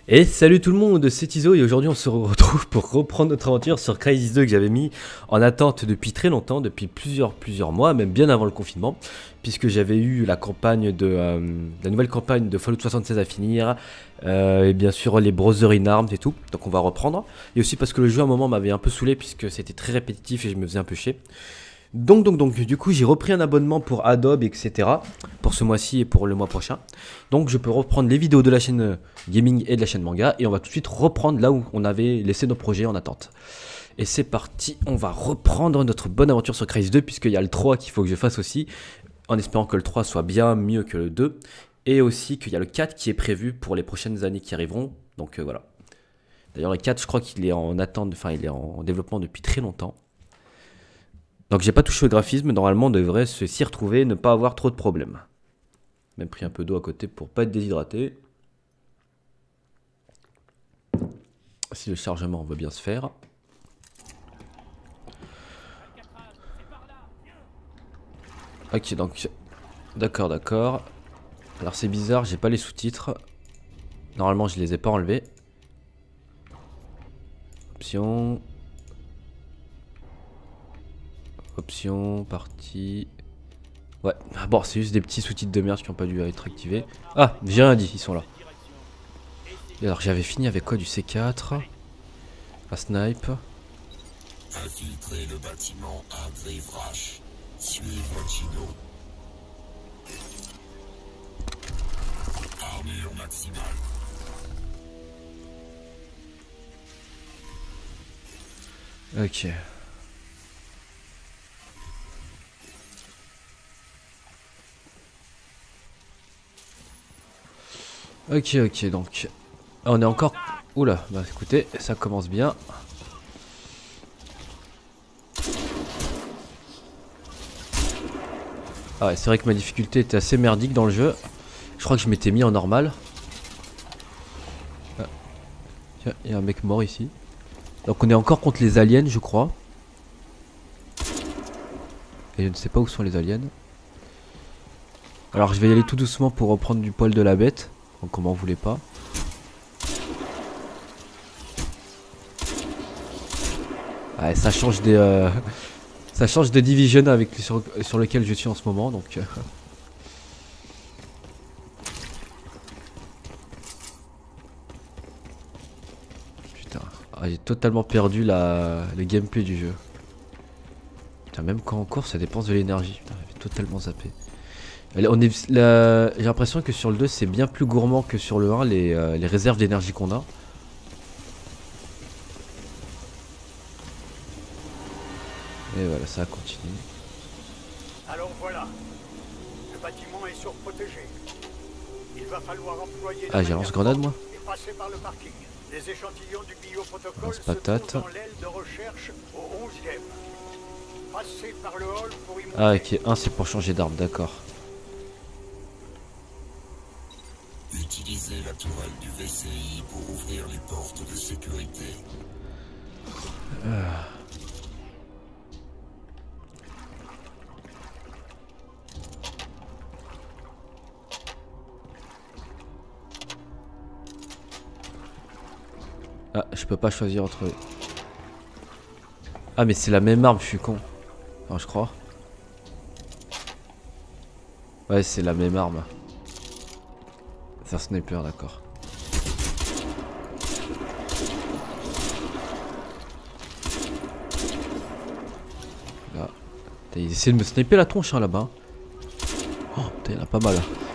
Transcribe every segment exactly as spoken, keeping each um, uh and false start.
Et salut tout le monde, c'est Iso et aujourd'hui on se retrouve pour reprendre notre aventure sur Crysis deux que j'avais mis en attente depuis très longtemps, depuis plusieurs plusieurs mois, même bien avant le confinement, puisque j'avais eu la campagne de euh, la nouvelle campagne de Fallout soixante-seize à finir, euh, et bien sûr les Brothers in Arms et tout, donc on va reprendre. Et aussi parce que le jeu à un moment m'avait un peu saoulé puisque c'était très répétitif et je me faisais un peu chier. Donc, donc, donc, du coup, j'ai repris un abonnement pour Adobe, et cetera. Pour ce mois-ci et pour le mois prochain. Donc, je peux reprendre les vidéos de la chaîne gaming et de la chaîne manga. Et on va tout de suite reprendre là où on avait laissé nos projets en attente. Et c'est parti, on va reprendre notre bonne aventure sur Crysis deux, puisqu'il y a le trois qu'il faut que je fasse aussi. En espérant que le trois soit bien mieux que le deux. Et aussi qu'il y a le quatre qui est prévu pour les prochaines années qui arriveront. Donc, euh, voilà. D'ailleurs, le quatre, je crois qu'il est en attente, enfin, il est en développement depuis très longtemps. Donc j'ai pas touché au graphisme, normalement on devrait s'y retrouver, ne pas avoir trop de problèmes. Même pris un peu d'eau à côté pour pas être déshydraté. Si le chargement veut bien se faire. Ok, donc... D'accord, d'accord. Alors c'est bizarre, j'ai pas les sous-titres. Normalement je les ai pas enlevés. Option... Option, partie... Ouais, bon c'est juste des petits sous-titres de merde qui n'ont pas dû être activés. Ah, j'ai rien dit, ils sont là. Et alors j'avais fini avec quoi, du C quatre. La snipe. Infiltrer le bâtiment à Grivrash. Suivre Chino. Armure maximale. Ok. Ok, ok, donc on est encore... Oula, bah écoutez, ça commence bien. Ah ouais, c'est vrai que ma difficulté était assez merdique dans le jeu. Je crois que je m'étais mis en normal. Ah. Tiens, il y a un mec mort ici. Donc on est encore contre les aliens, je crois. Et je ne sais pas où sont les aliens. Alors je vais y aller tout doucement pour reprendre du poil de la bête. Donc on m'en voulait pas. Ouais, ça change des euh, ça change de Division avec sur, sur lequel je suis en ce moment, donc euh. Putain, ah, j'ai totalement perdu la le gameplay du jeu. Putain, même quand on court ça dépense de l'énergie. Putain, j'avais totalement zappé. On est, la... J'ai l'impression que sur le deux c'est bien plus gourmand que sur le un les, euh, les réserves d'énergie qu'on a. Et voilà, ça continue. Alors voilà, le bâtiment est surprotégé. Il va falloir employer ah, j'ai lance-grenade moi. Et passer par le parking. Les échantillons du bioprotocole se patate. trouvent dans l'aile de recherche au onzième. Passez par le hall pour y monter. Ah ok, un c'est pour changer d'arme, d'accord. Utilisez la tourelle du V C I pour ouvrir les portes de sécurité. Euh. Ah, je peux pas choisir entre... Ah mais c'est la même arme, je suis con. Enfin, je crois. Ouais, c'est la même arme. C'est un sniper, d'accord. Là. Il essaie de me sniper la tronche hein, là-bas. Oh putain, il y en a pas mal.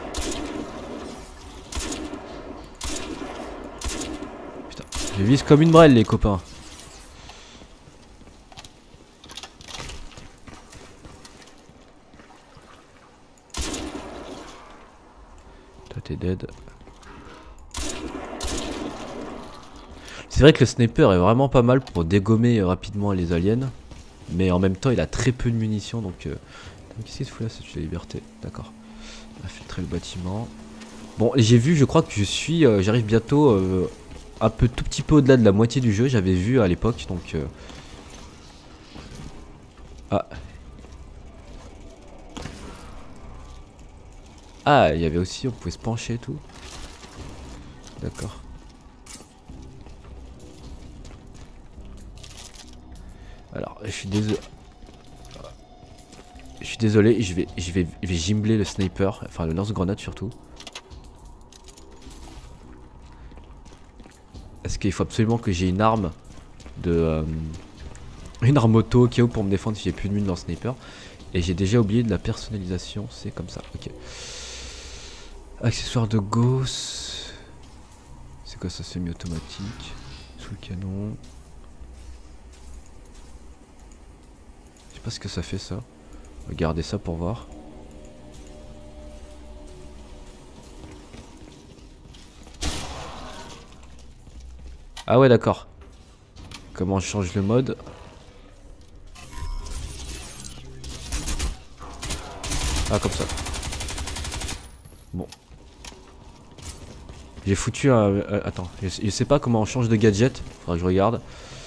Putain, je vise comme une brêle les copains. Toi t'es dead. C'est vrai que le sniper est vraiment pas mal pour dégommer rapidement les aliens. Mais en même temps il a très peu de munitions donc... Euh... Qu'est-ce qu'il se fout là, c'est la liberté. D'accord. Infiltrer le bâtiment. Bon, j'ai vu, je crois que je suis... Euh, J'arrive bientôt euh, un peu tout petit peu au-delà de la moitié du jeu. J'avais vu à l'époque donc... Euh... Ah. Ah, il y avait aussi... On pouvait se pencher et tout. D'accord. Alors, je suis désolé. Je suis désolé, je vais, je vais, je vais gimbler le sniper, enfin le lance-grenade surtout. Parce qu'il faut absolument que j'ai une arme de... Euh, une arme auto au cas où pour me défendre si j'ai plus de mine dans le sniper. Et j'ai déjà oublié de la personnalisation, c'est comme ça, ok. Accessoire de Gauss. C'est quoi ça, semi-automatique? Sous le canon. Je sais pas ce que ça fait ça. Regardez ça pour voir. Ah ouais d'accord. Comment je change le mode? Ah comme ça. Bon. J'ai foutu un... Euh, attends, je, je sais pas comment on change de gadget. Faudra que je regarde.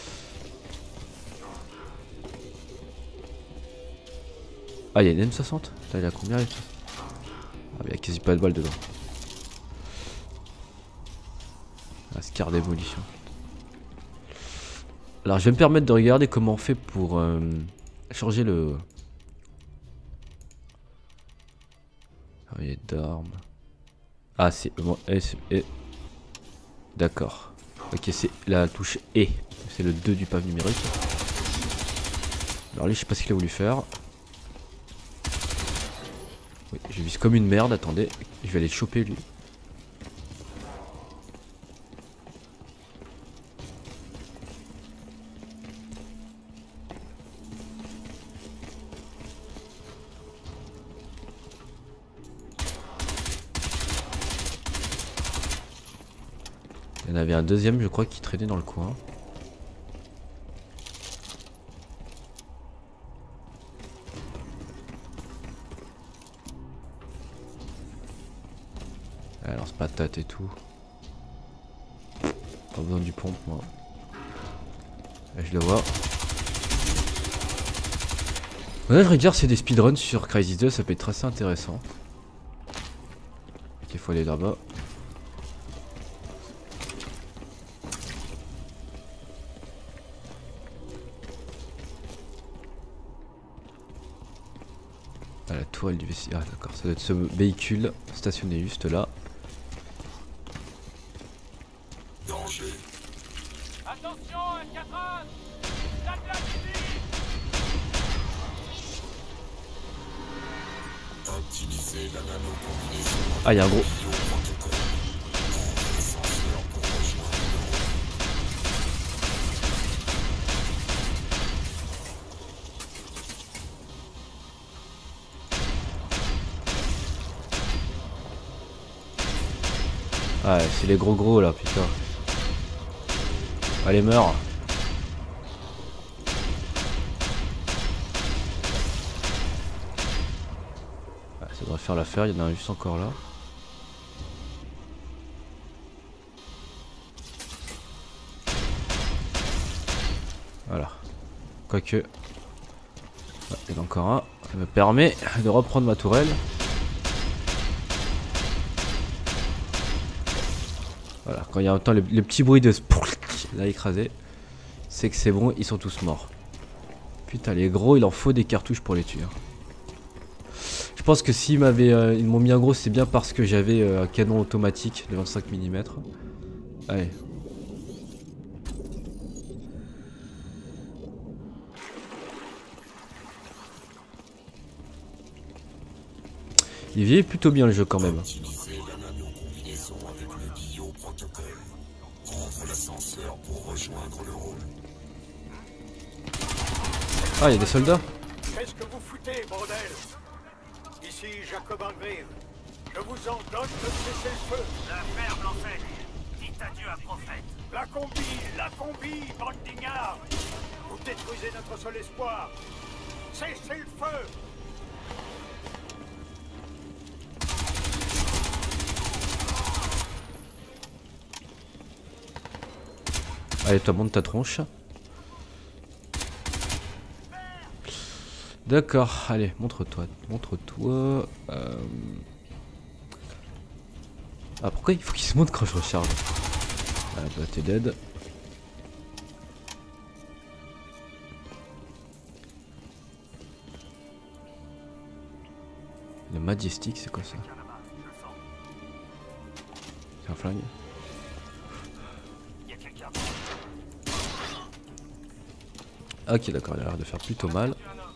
Ah, il y a une M soixante. Putain, il a combien? Ah, mais il y a quasi pas de balles dedans. Ah, Scar démolition. Alors, je vais me permettre de regarder comment on fait pour euh, changer le. Ah, il y a d'armes. Ah, c'est. Bon, d'accord. Ok, c'est la touche E. C'est le deux du pave numérique. Alors, lui, je sais pas ce qu'il a voulu faire. Oui, je vise comme une merde, attendez, je vais aller le choper lui. Il y en avait un deuxième je crois qui traînait dans le coin. Alors c'est patate et tout. Pas besoin du pompe moi. Là, je le vois. Ouais, je regarde c'est des speedruns sur Crysis deux, ça peut être assez intéressant. Ok, faut aller là-bas. Ah, la tourelle du vaisseau. Ah d'accord, ça doit être ce véhicule stationné juste là. Danger. Attention, F quatre un! Utiliser la nano-combinaison. Ah, il y a un gros. Ah, c'est les gros gros là, putain. Allez, meurs. Ah, ça devrait faire l'affaire, il y en a un juste encore là. Voilà. Quoique. Ah, il y en a encore un. Ça me permet de reprendre ma tourelle. Voilà, quand il y a autant le, le petit bruit de là écrasé, c'est que c'est bon, ils sont tous morts. Putain, les gros, il en faut des cartouches pour les tuer. Je pense que s'ils m'avaient, euh, ils m'ont mis un gros, c'est bien parce que j'avais euh, un canon automatique de vingt-cinq millimètres. Allez. Il vieillit plutôt bien le jeu quand même. Utiliser la nano-combinaison avec le bio-protocole. Prendre l'ascenseur pour rejoindre le hall. Ah, il y a des soldats. Qu'est-ce que vous foutez, bordel? Ici Jacob Angrim. Je vous en donne de cesser le feu. La ferme l'enseigne. Dites adieu à prophète. La combi, la combi, bande d'ignards. Vous détruisez notre seul espoir. Cessez le feu. Allez, toi, monte ta tronche. D'accord, allez, montre-toi, montre-toi. Euh... Ah, pourquoi il faut qu'il se montre quand je recharge? Ah, bah, t'es dead. Le Majestic, c'est quoi ça? C'est un flingue. Ok, d'accord, il a l'air de faire plutôt mal.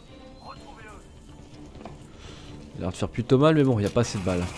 Il a l'air de faire plutôt mal, mais bon, il n'y a pas assez de balles.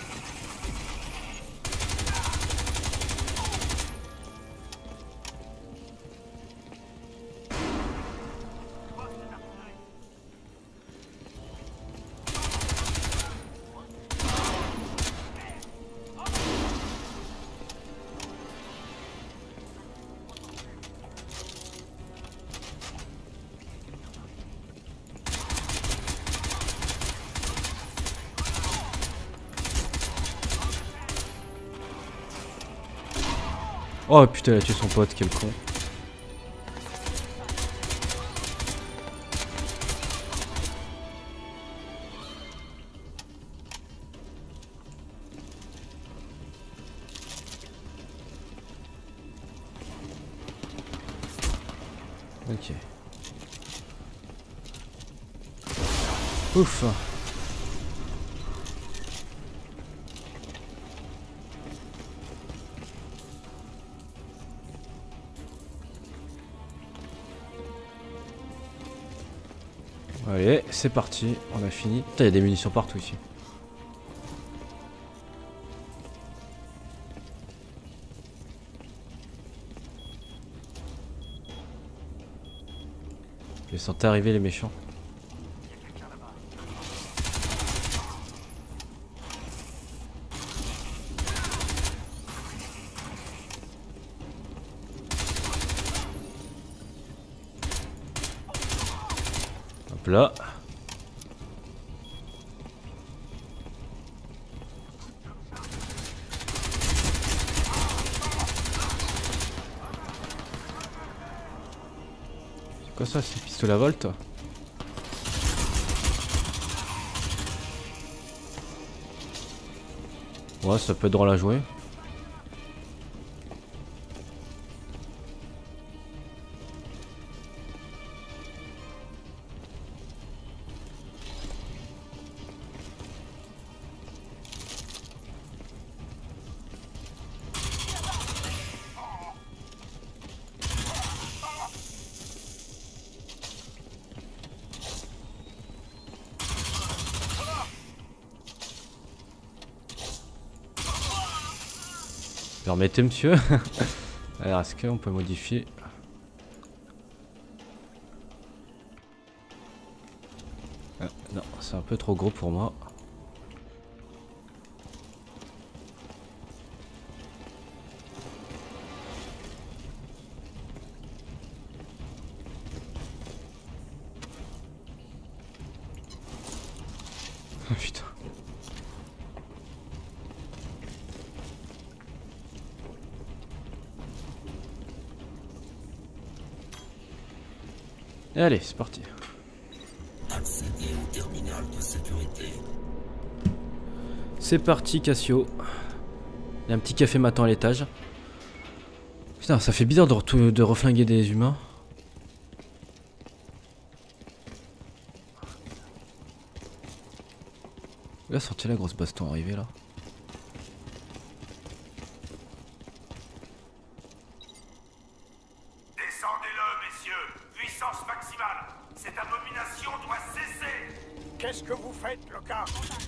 Oh putain, il a tué son pote, quel con. Ok. Ouf. Allez, c'est parti, on a fini. Putain, il y a des munitions partout ici. Je les sentais arriver les méchants. Hop là. C'est quoi ça, c'est pistolet à Volt? Ouais, ça peut être drôle à jouer. Permettez monsieur. Alors est-ce qu'on peut modifier? Ah, non, c'est un peu trop gros pour moi. Oh putain. Et allez, c'est parti. Accéder au terminal de sécurité. C'est parti, Cassio. Il y a un petit café m'attend à l'étage. Putain, ça fait bizarre de, de reflinguer des humains. Où est sorti la grosse baston arrivée là? Descendez-le, messieurs. Puissance maximale. Cette abomination doit cesser. Qu'est-ce que vous faites, Lockhart?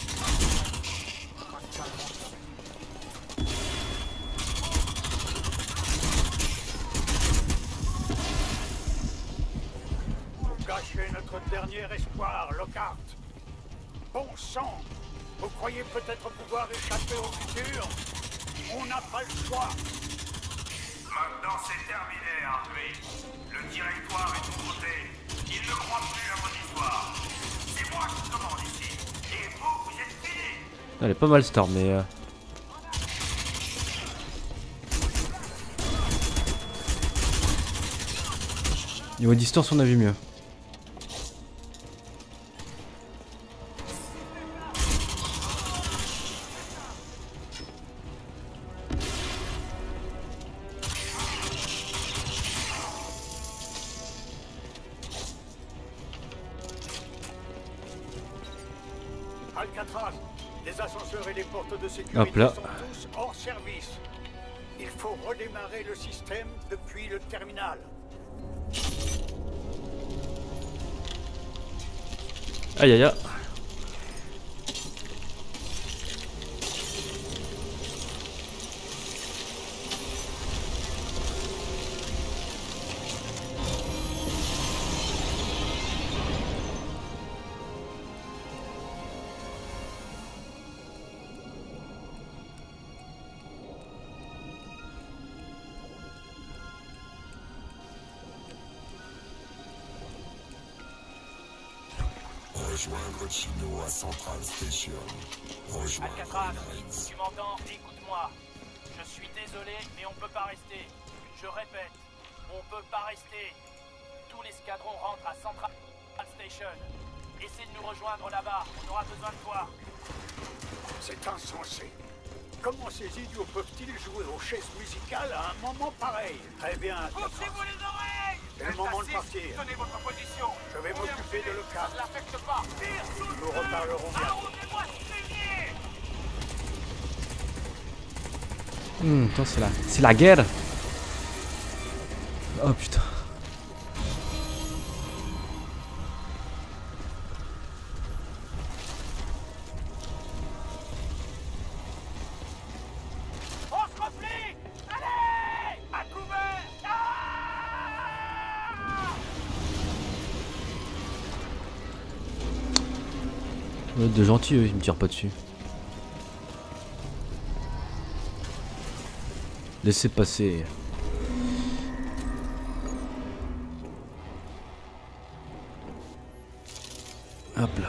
Vous gâchez notre dernier espoir, Lockhart. Bon sang! Vous croyez peut-être pouvoir échapper au futur? On n'a pas le choix. Maintenant c'est terminé, Harvey. Le directoire est de mon côté. Il ne croit plus à mon histoire. C'est moi qui commande ici. Et vous, vous êtes finis. Elle est pas mal cette arme, mais... Euh... Niveau distance, on a vu mieux. Alcatraz, Les ascenseurs et les portes de sécurité Hop là. sont tous hors service. Il faut redémarrer le système depuis le terminal. Aïe aïe aïe. Rejoindre Chino à Central Station. Rejoindre Alcatraz, les Marines. tu m'entends? Écoute-moi. Je suis désolé, mais on peut pas rester. Je répète, on peut pas rester. Tout l'escadron rentre à Central Station. Essaie de nous rejoindre là-bas, on aura besoin de toi. C'est insensé. Comment ces idiots peuvent-ils jouer aux chaises musicales à un moment pareil? Très bien. Poussez-vous les oreilles! C'est le moment de partir. Tenez votre position. Je vais m'occuper de le Ça cap. ne l'affecte pas. Tire sous le Nous feu. reparlerons bientôt. Arrosez-moi ce fumier. Hum, attends, c'est la... c'est la guerre. Oh putain. On se replie. Allez! À couvert! Ah! Ouais, de gentils, eux, ils me tirent pas dessus. Laissez passer. Hop là.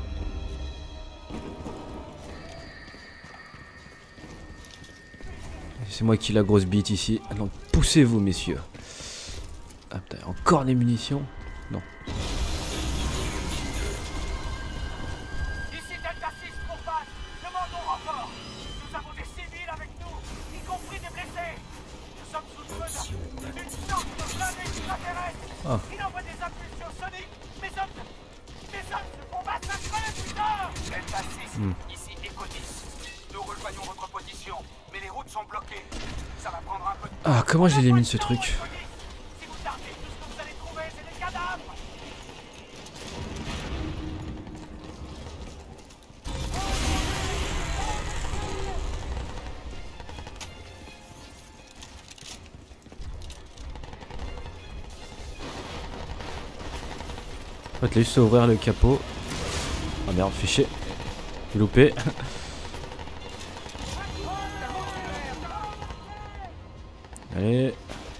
C'est moi qui ai la grosse bite ici. Donc poussez-vous, messieurs. Ah putain, encore des munitions? Non. Ici Delta six pour Pat. Demandons renfort. Nous avons des civils avec nous, y compris des blessés. Nous sommes sous le feu d'une sorte de blindé extraterrestre. Ah. Il envoie des impulsions soniques. Mes hommes, mes hommes se font massacrer, putain! Delta six, ici Echo dix. Nous rejoignons votre position, mais les routes sont bloquées. Ça va prendre un peu de temps. Ah, comment j'élimine ce truc? Si vous tardez, tout ce que vous allez trouver, c'est des cadavres. En fait, là, juste à ouvrir le capot. Ah merde, fait chier. J'ai loupé. Allez.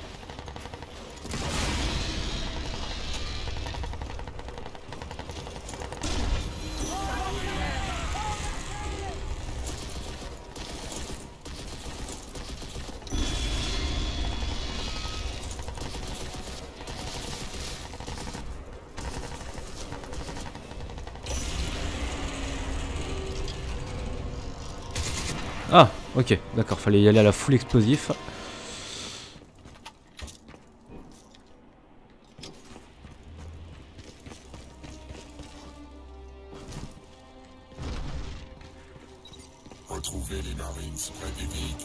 Ah, ok, d'accord, fallait y aller à la full explosif. Retrouvez les Marines près des véhicules.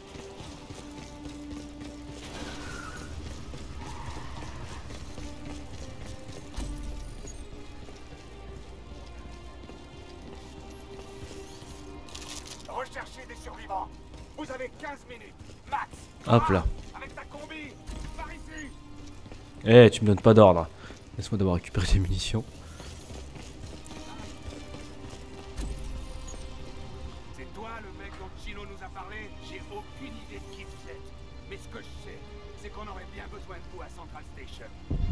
Recherchez des survivants. Vous avez quinze minutes. Max. Hop là. Avec ta combi. Par ici. Eh, tu me donnes pas d'ordre. Laisse-moi d'abord récupérer des munitions. C'est toi le mec dont Chino nous a parlé? J'ai aucune idée de qui vous êtes. Mais ce que je sais, c'est qu'on aurait bien besoin de vous à Central Station.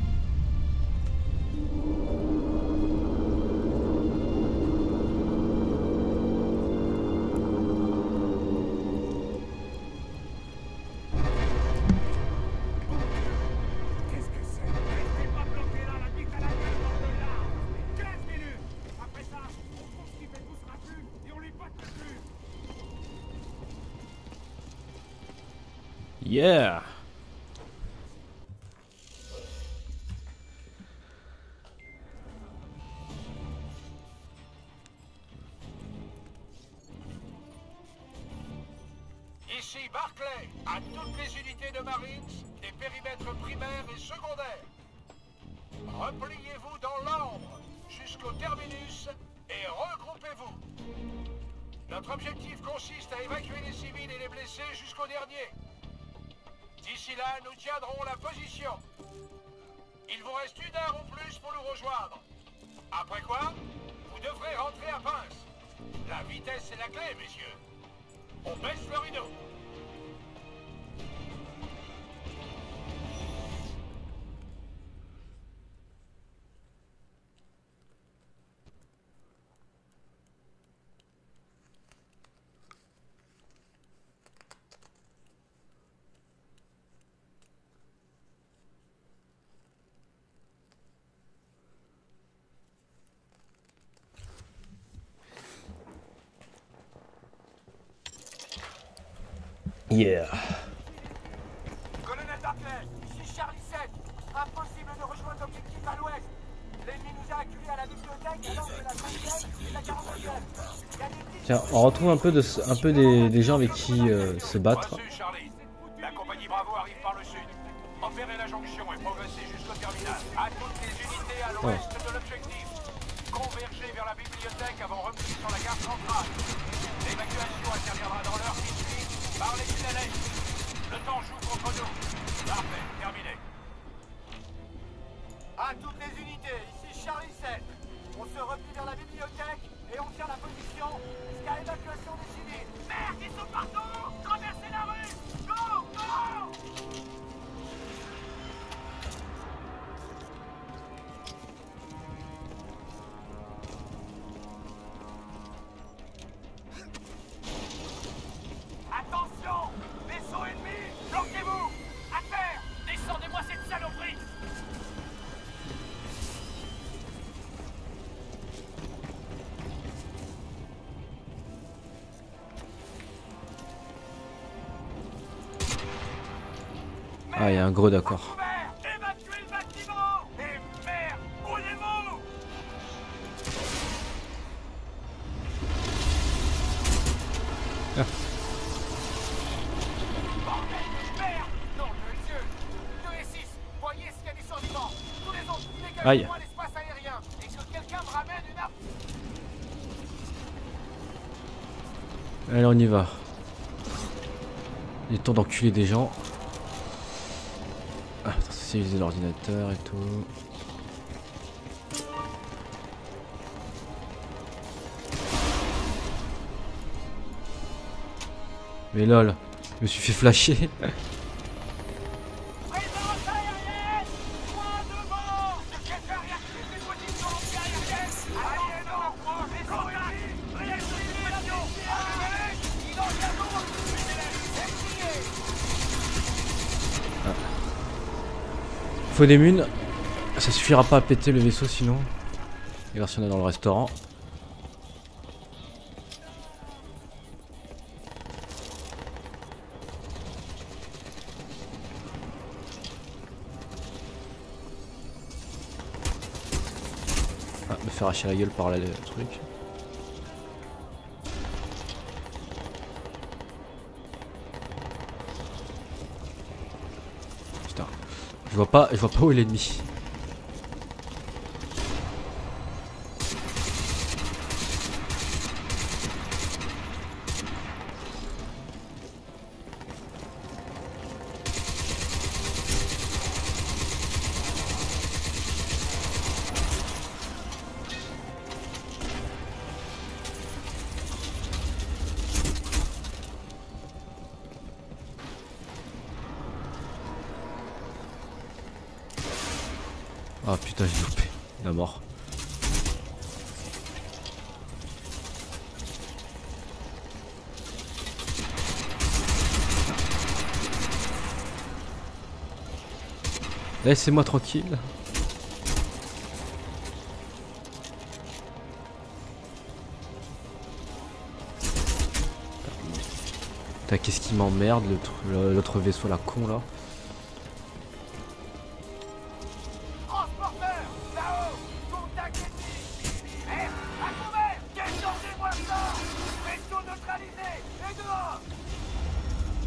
Qu'est-ce que c'est? Restez pas bloqués là, la bite à la gueule hors de l'arbre. quinze minutes. Après ça, on trouve ce qui fait poussera plus et on lui botte dessus. Yeah! Ici Barclay, à toutes les unités de Marines, des périmètres primaires et secondaires. Repliez-vous dans l'ordre jusqu'au terminus et regroupez-vous. Notre objectif consiste à évacuer les civils et les blessés jusqu'au dernier. D'ici là, nous tiendrons la position. Il vous reste une heure ou plus pour nous rejoindre. Après quoi, vous devrez rentrer à pince. La vitesse est la clé, messieurs. On baisse le rideau. Yeah. Colonel Barclay, ici Charlie sept. Impossible de rejoindre l'objectif à l'ouest. L'ennemi nous a acculés à la bibliothèque alors que la cinquième et la quarante-neuvième. Tiens, on retrouve un peu, de, un peu des, des gens avec qui euh, se battre. Reçu, Charlie. La compagnie Bravo arrive par le sud. Opérez la jonction et progressez jusqu'au terminal. À toutes les unités à l'ouest de l'objectif. Convergez vers la bibliothèque avant repli sur la gare centrale. L'évacuation interviendra dans l'heure qui suit par les tunnels. Le temps joue contre nous. Parfait, terminé. À toutes les unités, ici Charlie sept. On se replie vers la bibliothèque et on tient la position jusqu'à l'évacuation des civils. Merde, ils sont partout! Traversez la rue! Go! Go! Attention! Vaisseau ennemi! Bloquez-vous! À terre! Descendez-moi cette saloperie! Ah, il y a un gros d'accord. Évacuez le bâtiment! Et merde! Roulez-vous! Ah. Bordel de merde! Non, de Dieu! deux et six, voyez s'il y a des survivants! Tous les autres, Aïe. dégagez-moi l'espace aérien! Et que quelqu'un me ramène une arme! Allez, on y va. Il est temps d'enculer des gens. Ah, attends, c'est utiliser l'ordinateur et tout. Mais lol, je me suis fait flasher. Présence aérienne! Point devant! Quelqu'un réactive les positions anti-aériennes! Allez, non! Vaisseau ennemi! Réactivation! Allez! Il en vient d'autres! Essayez! Faut des munes. Ça suffira pas à péter le vaisseau sinon. Et voir si on est dans le restaurant. Ah, me faire arracher la gueule par là le truc. Putain. Je vois pas, je vois pas où est l'ennemi. Ah putain, j'ai loupé la mort. Laissez-moi tranquille. Putain, qu'est-ce qui m'emmerde, l'autre vaisseau, la con là. Transporteur! Là-haut! Contact ennemi! Eh! À couvert! Descendez-moi ça! Vaisseau neutralisé! Et dehors!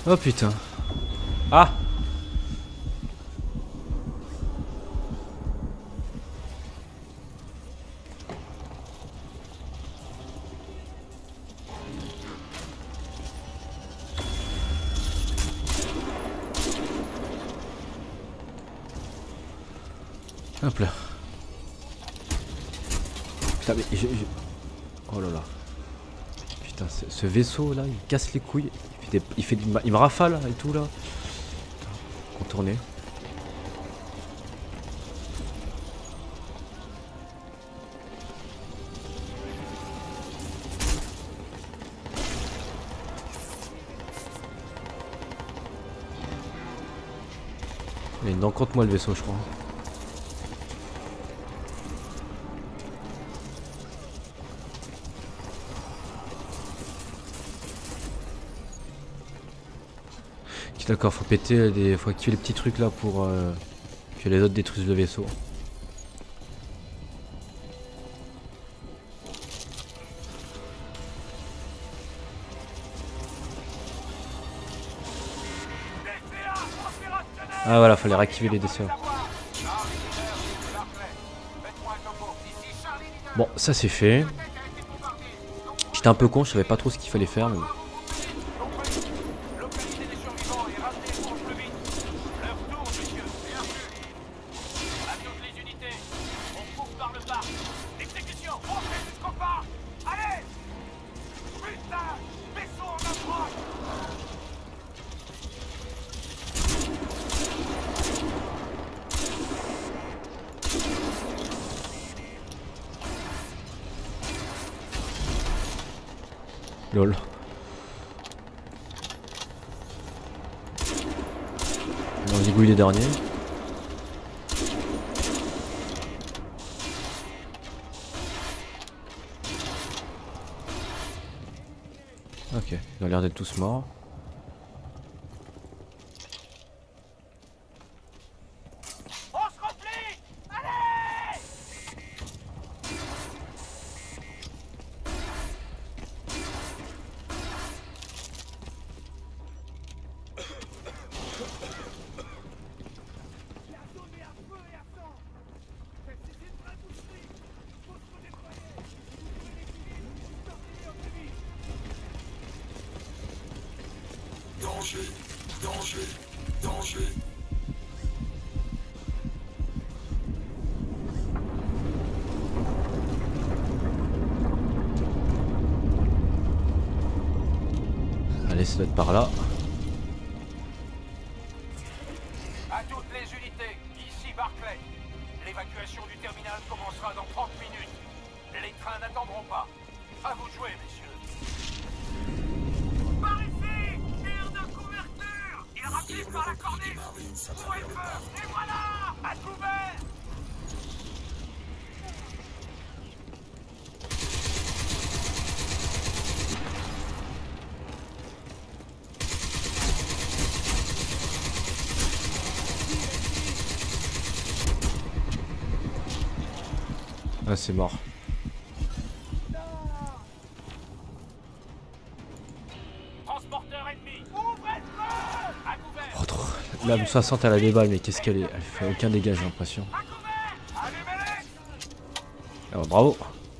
Oh putain. Ah. Hop là. Putain mais je, je... Oh là là. Putain ce, ce vaisseau là il casse les couilles. Il fait, des... il, fait du... il me rafale et tout là. Contourner. Il est dans contre moi le vaisseau je crois. D'accord, faut péter des. Faut activer les petits trucs là pour euh, que les autres détruisent le vaisseau. Ah voilà, fallait réactiver les décès. Bon, ça c'est fait. J'étais un peu con, je savais pas trop ce qu'il fallait faire mais bon. Lol. On zigouille les derniers. Ok, ils ont l'air d'être tous morts. Danger, danger, danger. Allez, ça doit être par là. À toutes les unités, ici Barclay. L'évacuation du terminal commencera dans trente minutes. Les trains n'attendront pas. À vous de jouer, messieurs. Par ici! Tir de couverture! Il rapide par la corniche! Ouvrez le feu! Et voilà! À couvert! Ah, c'est mort. Transporteur ennemi! Ouvrez le feu! À couvert! Oh, trop. La M soixante elle a des balles mais qu'est-ce qu'elle est? Elle fait aucun dégât j'ai l'impression. À couvert! Allumez-les! Ah, bah, bravo.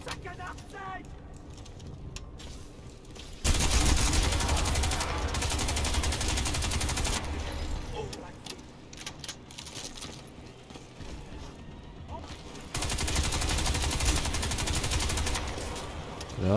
Là.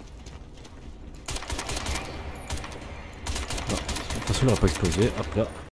Non, de toute façon il n'aurait pas explosé, hop là.